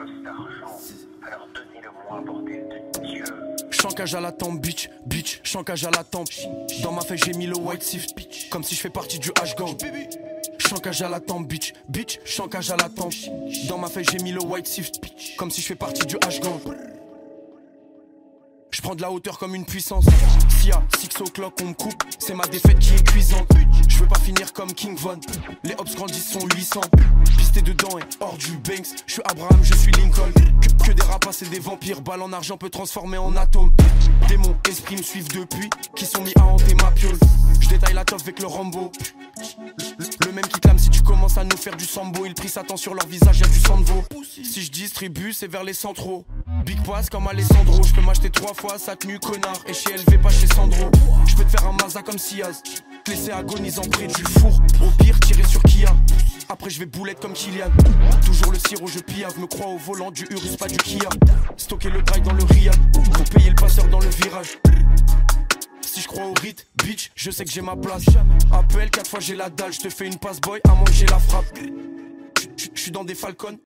cet argent. Alors donnez-le-moi, bordel de Dieu. Chancage à la tempe, bitch, bitch, chancage à la tempe. Dans ma feuille j'ai mis le white sift, comme si je fais partie du H-gang. Chancage à la tempe, bitch, bitch, chancage à la tempe. Dans ma feuille j'ai mis le white sift, comme si je fais partie du H-gang. Je prends de la hauteur comme une puissance. S'il y a 6 o'clock on me coupe, c'est ma défaite qui est cuisante. Je veux pas finir comme King Von. Les hops grandissent sont 800. Pisté dedans et hors du Banks. Je suis Abraham, je suis Lincoln. Que des rapaces et des vampires. Balle en argent peut transformer en atome. Démons, esprits me suivent depuis, qui sont mis à hanter ma piole. Je détaille la toffe avec le Rambo. Le même qui clame si tu commences à nous faire du sambo. Il prie Satan sur leur visage, y'a du sang de veau. Si je distribue, c'est vers les centraux. Big pass comme Alessandro. Je peux m'acheter 3 fois sa tenue connard. Et chez LV pas chez Sandro. Je peux te faire un Maza comme Siaz. Te laisser agonisant près du four. Au pire tirer sur Kia. Après je vais boulette comme Kylian. Toujours le sirop je piave. Me crois au volant du Urus pas du Kia. Stocker le drive dans le Riyad. Pour payer le passeur dans le virage. Si je crois au rite, bitch, je sais que j'ai ma place. Appel, 4 fois j'ai la dalle, je te fais une passe boy, à moins que j'ai la frappe. Je suis dans des Falcons,